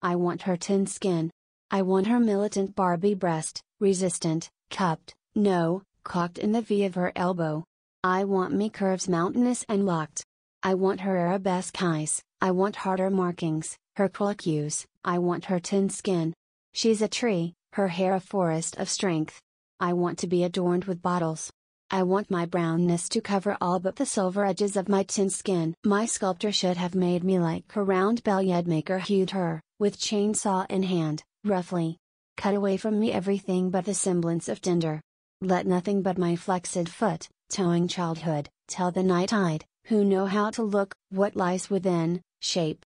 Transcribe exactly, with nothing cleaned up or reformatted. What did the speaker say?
I want her tin skin. I want her militant Barbie breast, resistant, cupped, no, cocked in the V of her elbow. I want me curves mountainous and locked. I want her arabesque eyes, I want harder markings, her curlicues, I want her tin skin. She's a tree, her hair a forest of strength. I want to be adorned with bottles. I want my brownness to cover all but the silver edges of my tin skin. My sculptor should have made me like a round Belliad maker hewed her, with chainsaw in hand, roughly. Cut away from me everything but the semblance of tinder. Let nothing but my flexed foot, towing childhood, tell the night-eyed, who know how to look, what lies within, shape,